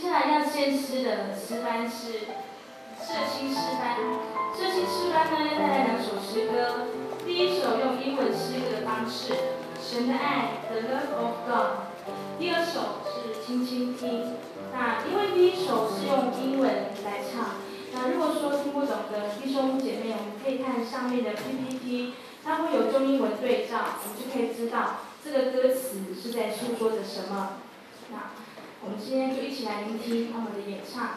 下来要献诗的诗班是社青诗班。社青诗班呢要带来2首诗歌，第一首用英文诗歌的方式，神的爱 The Love of God。第2首是轻轻听。那因为第1首是用英文来唱，那如果说听不懂的弟兄姐妹，我们可以看上面的 PPT， 它会有中英文对照，我们就可以知道这个歌词是在诉说着什么。那我们今天就一起来聆听他们的演唱。